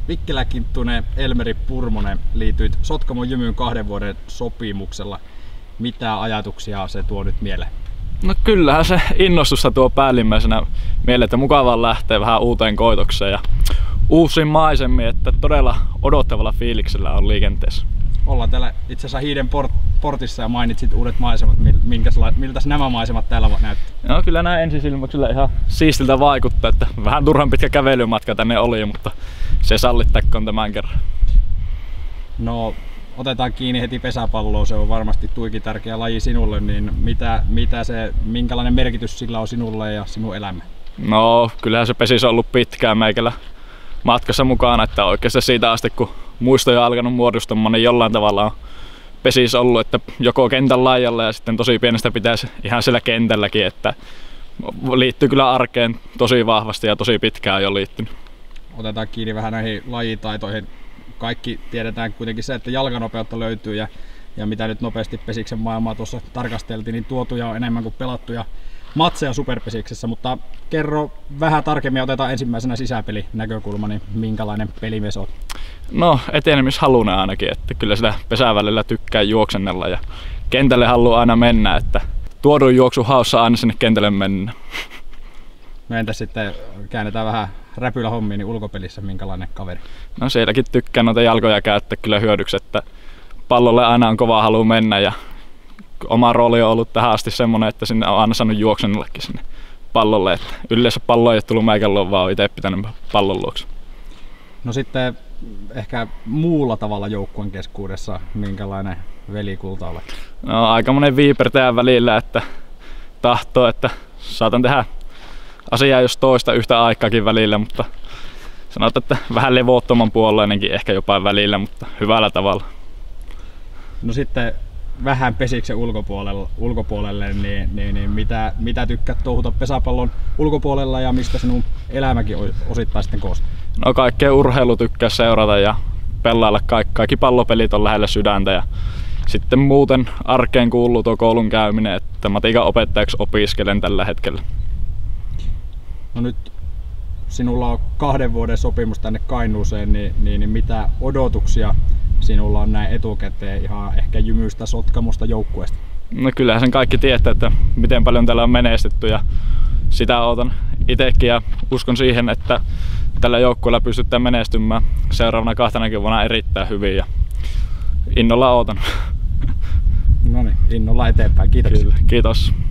Vikkelä Kinttunen, Elmeri Purmonen, liityit Sotkamon Jymyyn 2 vuoden sopimuksella. Mitä ajatuksia se tuo nyt mieleen? No kyllähän se innostusta tuo päällimmäisenä mieleen, että mukavaa lähteä vähän uuteen koitokseen ja uusiin maisemiin, että todella odottavalla fiiliksellä on liikenteessä. Ollaan täällä itse asiassa Hiiden portissa ja mainitsit uudet maisemat. Miltä nämä maisemat täällä näyttää? No kyllä nämä ensisilmäyksellä ihan siistiltä vaikuttaa, että vähän turhan pitkä kävelymatka tänne oli, mutta se sallittakoon tämän kerran. No otetaan kiinni heti pesäpalloon, se on varmasti tuiki tärkeä laji sinulle, niin minkälainen merkitys sillä on sinulle ja sinun elämään? No kyllähän se pesis on ollut pitkään meikällä matkassa mukana, että oikeastaan siitä asti kun muistoja on alkanut muodostumaan, niin jollain tavalla on pesis ollut, että joko kentän laajalla ja sitten tosi pienestä pitäisi ihan siellä kentälläkin, että liittyy kyllä arkeen tosi vahvasti ja tosi pitkään jo liittynyt. Otetaan kiinni vähän näihin lajitaitoihin. Kaikki tiedetään kuitenkin se, että jalkanopeutta löytyy ja mitä nyt nopeasti pesiksen maailmaa tuossa tarkasteltiin, niin tuotuja on enemmän kuin pelattuja matseja superpesiksessä, mutta kerro vähän tarkemmin, otetaan ensimmäisenä sisäpeli näkökulma, niin minkälainen pelimies on? No etenemishalunen ainakin, että kyllä sitä pesävälillä tykkää juoksennella ja kentälle haluaa aina mennä, että tuodun juoksun haussa aina sinne kentälle mennä. No entäs sitten käännetään vähän räpylähommiin, niin ulkopelissä minkälainen kaveri? No sielläkin tykkään noita jalkoja käyttää kyllä hyödyksi, että pallolle aina on kova halu mennä ja oma rooli on ollut tähän asti semmoinen, että sinne on aina saanut juoksennellakin sinne pallolle, että yleensä pallo ei ole tullut meikälle, vaan on itse pitänyt pallon luokse. No sitten ehkä muulla tavalla joukkueen keskuudessa minkälainen velikulta olet? No aikamoinen viipertäjä välillä, että tahtoo, että saatan tehdä asiaa jos toista yhtä aikaakin välillä, mutta sanotaan, että vähän levottoman puoleinenkin ehkä jopa välillä, mutta hyvällä tavalla. No sitten vähän pesiksen ulkopuolelle, niin mitä tykkäät touhuta pesäpallon ulkopuolella ja mistä sinun elämäkin osittain sitten koostuu? No kaikkea urheilu tykkää seurata ja pelailla kaikki pallopelit on lähellä sydäntä ja sitten muuten arkeen kuuluu tuo koulun käyminen, että matikan opettajaksi opiskelen tällä hetkellä. No nyt sinulla on 2 vuoden sopimus tänne Kainuuseen, niin mitä odotuksia sinulla on näin etukäteen ihan ehkä Jymystä, Sotkamosta, joukkueesta? No kyllähän sen kaikki tietää, että miten paljon täällä on menestetty ja sitä odotan itsekin ja uskon siihen, että tällä joukkueella pystytään menestymään seuraavana 2 vuonna erittäin hyvin ja innolla odotan. No niin, innolla eteenpäin. Kiitoksia. Kiitos.